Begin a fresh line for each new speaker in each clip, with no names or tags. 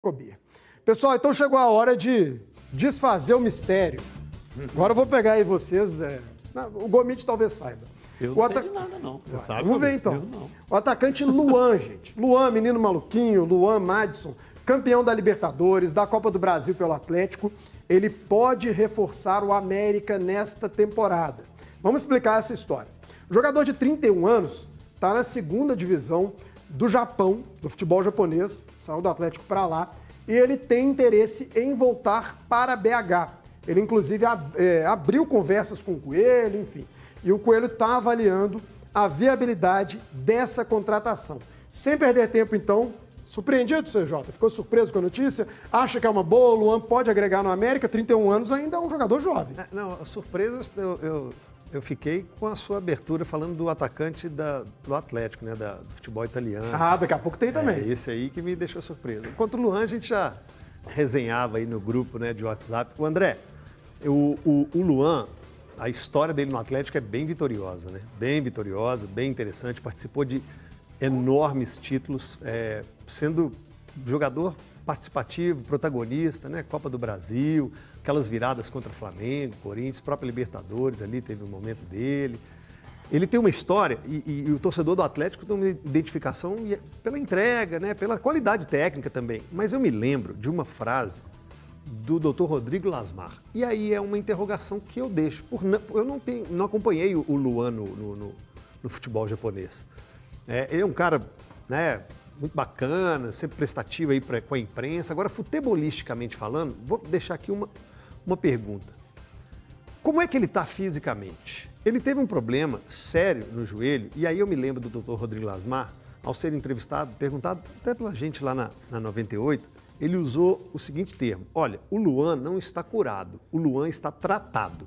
Cobia. Pessoal, então chegou a hora de desfazer o mistério. Agora eu vou pegar aí vocês. O Gomit talvez saiba.
Eu não sei de nada, não.
Você sabe? Vamos ver então.
Eu não.
O atacante Luan, gente. Luan, menino maluquinho, Luan Madison, campeão da Libertadores, da Copa do Brasil pelo Atlético. Ele pode reforçar o América nesta temporada. Vamos explicar essa história. O jogador de 31 anos está na segunda divisão do Japão, do futebol japonês, saiu do Atlético para lá, e ele tem interesse em voltar para BH. Ele, inclusive, abriu conversas com o Coelho, enfim, e o Coelho está avaliando a viabilidade dessa contratação. Sem perder tempo, então, surpreendido, CJ? Ficou surpreso com a notícia? Acha que é uma boa? O Luan pode agregar no América? 31 anos ainda é um jogador jovem.
Não, a surpresa eu fiquei com a sua abertura falando do atacante do Atlético, né, do futebol italiano.
Ah, daqui a pouco tem também.
Esse aí que me deixou surpreso. Enquanto o Luan, a gente já resenhava aí no grupo, né, de WhatsApp. O André, o Luan, a história dele no Atlético é bem vitoriosa, né? Bem vitoriosa, bem interessante. Participou de enormes títulos, sendo jogador participativo, protagonista, né? Copa do Brasil, aquelas viradas contra o Flamengo, Corinthians, própria Libertadores ali, teve um momento dele. Ele tem uma história e o torcedor do Atlético tem uma identificação pela entrega, né? Pela qualidade técnica também. Mas eu me lembro de uma frase do Dr. Rodrigo Lasmar. E aí é uma interrogação que eu deixo. Eu não acompanhei o Luan no futebol japonês. Ele é um cara, né, muito bacana, sempre prestativo aí com a imprensa. Agora, futebolisticamente falando, vou deixar aqui uma pergunta. Como é que ele está fisicamente? Ele teve um problema sério no joelho, e aí eu me lembro do Dr. Rodrigo Lasmar, ao ser entrevistado, perguntado até pela gente lá na 98, ele usou o seguinte termo: olha, o Luan não está curado, o Luan está tratado.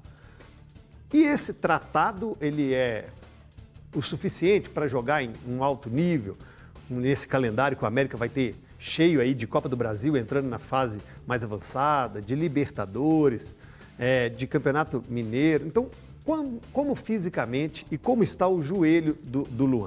E esse tratado, ele é o suficiente para jogar em um alto nível, nesse calendário que o América vai ter cheio aí de Copa do Brasil, entrando na fase mais avançada, de Libertadores, de Campeonato Mineiro. Então, como fisicamente e como está o joelho do Luan?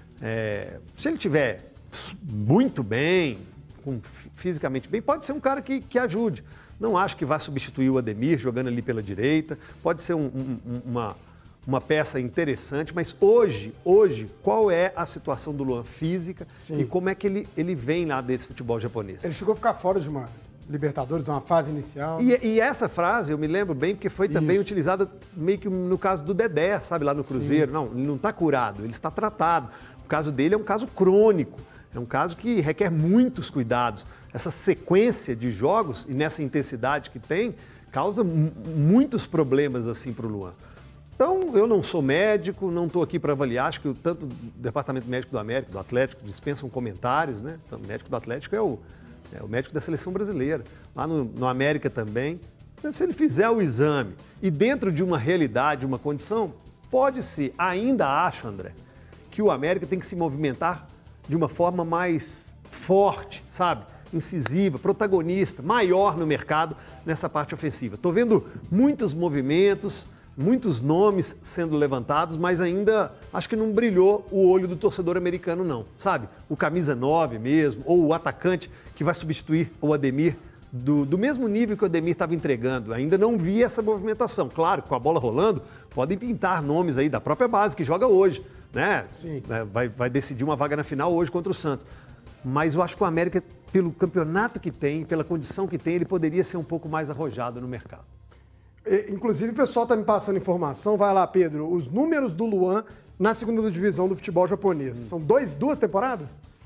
Se ele estiver muito bem, fisicamente bem, pode ser um cara que ajude. Não acho que vá substituir o Ademir jogando ali pela direita, pode ser uma peça interessante, mas hoje, qual é a situação do Luan física? Sim. E como é que ele vem lá desse futebol japonês?
Ele chegou a ficar fora de uma Libertadores, uma fase inicial.
E essa frase eu me lembro bem porque foi também utilizada meio que no caso do Dedé, sabe, lá no Cruzeiro. Sim. Não, ele não está curado, ele está tratado. O caso dele é um caso crônico, é um caso que requer muitos cuidados. Essa sequência de jogos e nessa intensidade que tem, causa muitos problemas assim para o Luan. Então, eu não sou médico, não estou aqui para avaliar, acho que tanto o Departamento Médico do América, do Atlético, dispensam comentários, né? Então, o médico do Atlético é o médico da seleção brasileira. Lá no América também. Mas se ele fizer o exame e dentro de uma realidade, uma condição, pode ser. Ainda acho, André, que o América tem que se movimentar de uma forma mais forte, sabe? Incisiva, protagonista, maior no mercado nessa parte ofensiva. Estou vendo muitos movimentos, muitos nomes sendo levantados, mas ainda acho que não brilhou o olho do torcedor americano, não, sabe? O camisa 9 mesmo, ou o atacante que vai substituir o Ademir do mesmo nível que o Ademir estava entregando. Ainda não vi essa movimentação. Claro, com a bola rolando, podem pintar nomes aí da própria base que joga hoje, né?
Sim.
Vai decidir uma vaga na final hoje contra o Santos. Mas eu acho que o América, pelo campeonato que tem, pela condição que tem, ele poderia ser um pouco mais arrojado no mercado.
Inclusive, o pessoal está me passando informação. Vai lá, Pedro. Os números do Luan na segunda divisão do futebol japonês. São duas temporadas?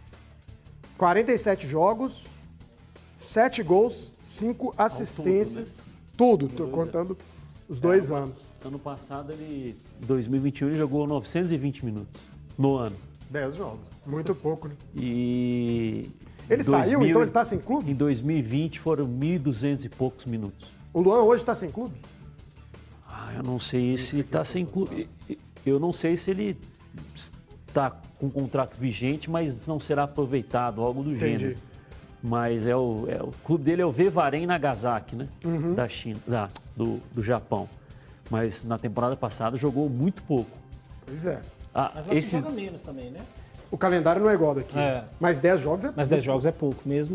47 jogos, 7 gols, 5 assistências. Tudo, né? Tô contando os 2 anos.
Ano passado, em 2021, ele jogou 920 minutos no ano.
10 jogos.
Muito pouco, né?
E...
Ele saiu, então ele está sem clube?
Em 2020 foram 1.200 e poucos minutos.
O Luan hoje está sem clube?
Eu não sei se está sem clube. Eu não sei se ele está com contrato vigente, mas não será aproveitado, algo do gênero. Mas o clube dele é o Vevaren Nagasaki, né? Da China, do Japão. Mas na temporada passada jogou muito pouco.
Pois é.
Mas lá se joga menos também, né?
O calendário não é igual daqui. Mas 10 jogos é pouco.
Mas 10 jogos é pouco mesmo.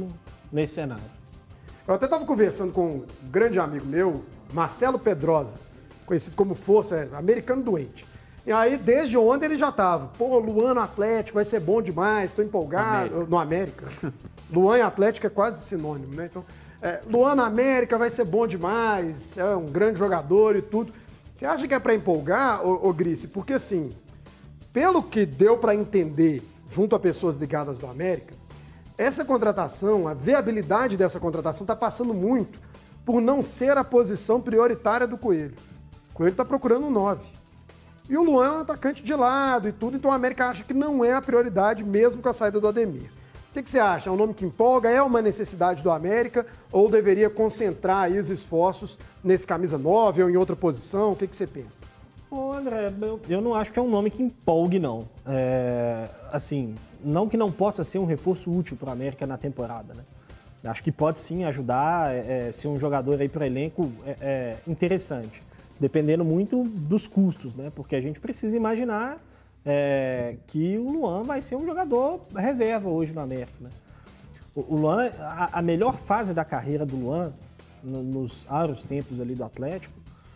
nesse cenário.
Eu até estava conversando com um grande amigo meu, Marcelo Pedrosa, conhecido como Força, americano doente. E aí, desde ontem, ele já estava. Pô, Luan no Atlético vai ser bom demais, estou empolgado. No América. Luan e Atlético é quase sinônimo, né? Então, Luan na América vai ser bom demais, é um grande jogador e tudo. Você acha que é para empolgar, ô Grice? Porque, assim, pelo que deu para entender junto a pessoas ligadas do América, essa contratação, a viabilidade dessa contratação está passando muito por não ser a posição prioritária do Coelho. O Coelho está procurando um 9. E o Luan é um atacante de lado e tudo, então o América acha que não é a prioridade mesmo com a saída do Ademir. O que você acha? É um nome que empolga? É uma necessidade do América? Ou deveria concentrar aí os esforços nesse camisa 9 ou em outra posição? O que você pensa?
Ô, André, eu não acho que é um nome que empolgue, não. Assim, não que não possa ser um reforço útil para o América na temporada, né? Acho que pode sim ajudar, ser um jogador aí para o elenco interessante. Dependendo muito dos custos, né? Porque a gente precisa imaginar que o Luan vai ser um jogador reserva hoje no América, né? O Luan, a melhor fase da carreira do Luan, nos áureos tempos ali do Atlético,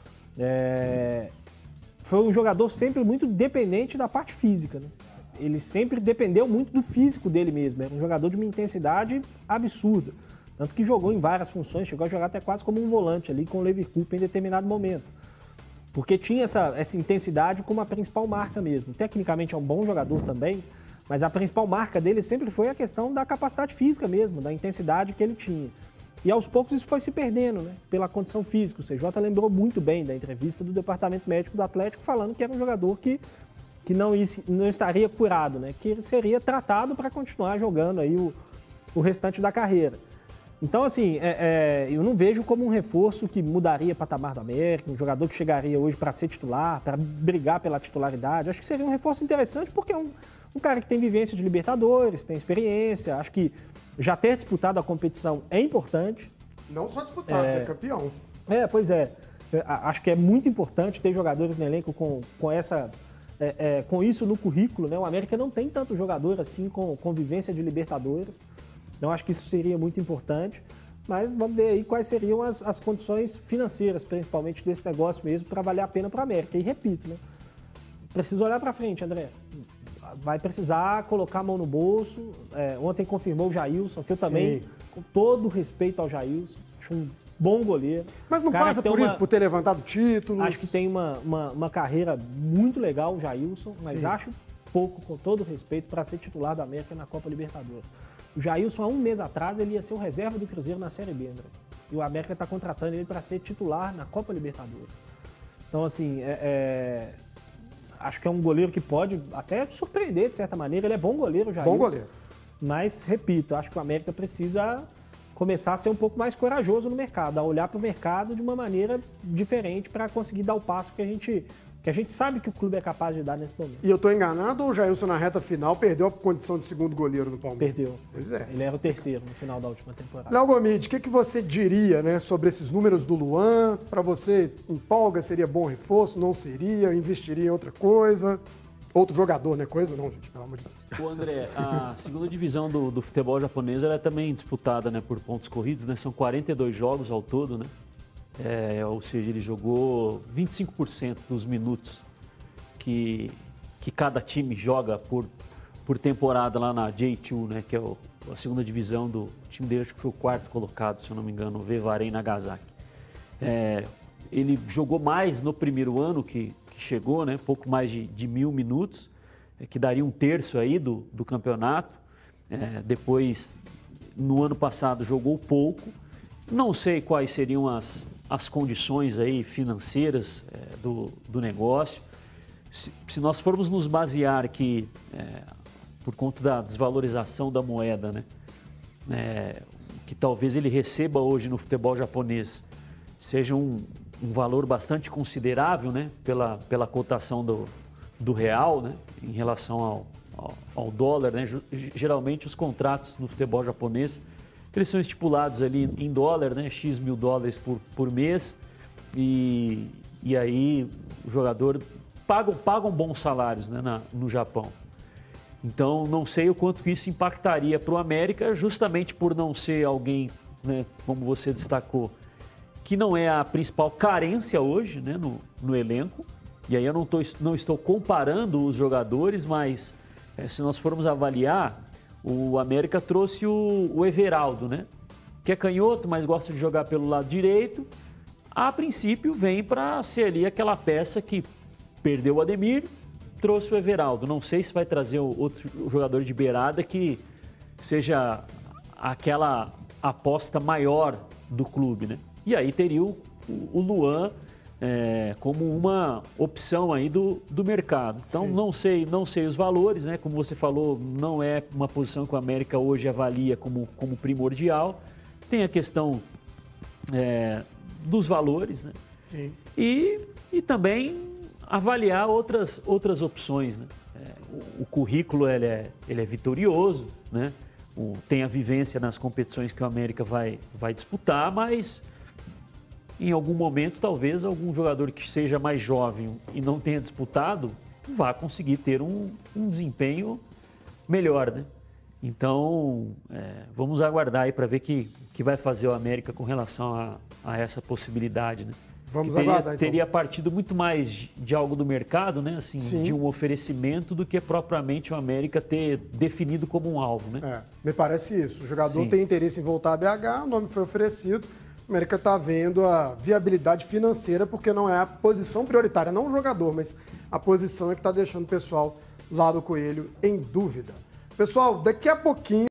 foi um jogador sempre muito dependente da parte física, né? Ele sempre dependeu muito do físico dele mesmo. Era um jogador de uma intensidade absurda. Tanto que jogou em várias funções, chegou a jogar até quase como um volante ali com o Leverkusen em determinado momento. Porque tinha essa intensidade como a principal marca mesmo. Tecnicamente é um bom jogador também, mas a principal marca dele sempre foi a questão da capacidade física mesmo, da intensidade que ele tinha. E aos poucos isso foi se perdendo, né? Pela condição física. O CJ lembrou muito bem da entrevista do departamento médico do Atlético falando que era um jogador que não estaria curado, né? Que seria tratado para continuar jogando aí o restante da carreira. Então, assim, eu não vejo como um reforço que mudaria o patamar do América, um jogador que chegaria hoje para ser titular, para brigar pela titularidade. Acho que seria um reforço interessante porque é um cara que tem vivência de Libertadores, tem experiência. Acho que já ter disputado a competição é importante.
Não só disputado, é campeão.
Pois é. Acho que é muito importante ter jogadores no elenco com isso no currículo, né? O América não tem tanto jogador assim com vivência de Libertadores. Então, acho que isso seria muito importante, mas vamos ver aí quais seriam as condições financeiras, principalmente desse negócio mesmo, para valer a pena para a América. E repito, né? Preciso olhar para frente, André. Vai precisar colocar a mão no bolso. Ontem confirmou o Jailson, que eu também, com todo respeito ao Jailson, acho um bom goleiro.
Mas não passa por isso, por ter levantado títulos?
Acho que tem uma carreira muito legal o Jailson, mas acho pouco, com todo respeito, para ser titular da América na Copa Libertadores. O Jailson, há um mês atrás, ele ia ser o reserva do Cruzeiro na Série B, André. E o América está contratando ele para ser titular na Copa Libertadores. Então, assim, acho que é um goleiro que pode até surpreender, de certa maneira. Ele é bom goleiro, o Jailson.
Bom goleiro.
Mas, repito, acho que o América precisa começar a ser um pouco mais corajoso no mercado, a olhar para o mercado de uma maneira diferente para conseguir dar o passo que a gente sabe que o clube é capaz de dar nesse momento.
E eu estou enganado ou o Jailson na reta final perdeu a condição de segundo goleiro no Palmeiras?
Perdeu.
Pois é.
Ele era o terceiro no final da última temporada.
Léo Gomide, o que você diria, né, sobre esses números do Luan? Para você, empolga, seria bom reforço? Não seria? Investiria em outra coisa? Outro jogador, né? Coisa não, gente, pelo amor de Deus.
O André, a segunda divisão do futebol japonês ela é também disputada, né, por pontos corridos, né? São 42 jogos ao todo, né? Ou seja, ele jogou 25% dos minutos que cada time joga por temporada lá na J2, né, que é a segunda divisão do time dele, acho que foi o quarto colocado, se eu não me engano, o Vevaren Nagasaki. Ele jogou mais no primeiro ano que chegou, né, pouco mais de 1.000 minutos, que daria um terço aí do campeonato. Depois, no ano passado, jogou pouco. Não sei quais seriam as condições aí financeiras do negócio. Se nós formos nos basear que, por conta da desvalorização da moeda, né, que talvez ele receba hoje no futebol japonês, seja um valor bastante considerável, né, pela cotação do real, né, em relação ao dólar, né. Geralmente os contratos no futebol japonês eles são estipulados ali em dólar, né? X mil dólares por mês e aí o jogador pagam bons salários, né, no Japão. Então, não sei o quanto isso impactaria para o América, justamente por não ser alguém, né, como você destacou, que não é a principal carência hoje, né, no elenco. E aí eu não estou comparando os jogadores, mas se nós formos avaliar, o América trouxe o Everaldo, né, que é canhoto, mas gosta de jogar pelo lado direito. A princípio vem para ser ali aquela peça que perdeu o Ademir, trouxe o Everaldo. Não sei se vai trazer outro jogador de beirada que seja aquela aposta maior do clube, né? E aí teria o Luan como uma opção aí do mercado. Então, não sei os valores, né? Como você falou, não é uma posição que o América hoje avalia como primordial. Tem a questão dos valores, né?
Sim.
E também avaliar outras opções, né? O currículo ele é vitorioso, né? Tem a vivência nas competições que o América vai disputar, mas em algum momento talvez algum jogador que seja mais jovem e não tenha disputado vá conseguir ter um desempenho melhor, né? Então, vamos aguardar aí para ver que vai fazer o América com relação a essa possibilidade, né?
Vamos aguardar, então.
Teria partido muito mais de algo do mercado, né? Assim, de um oferecimento do que propriamente o América ter definido como um alvo, né?
Me parece isso. O jogador tem interesse em voltar a BH, o nome foi oferecido. O América está vendo a viabilidade financeira, porque não é a posição prioritária, não o jogador, mas a posição é que está deixando o pessoal lá do Coelho em dúvida. Pessoal, daqui a pouquinho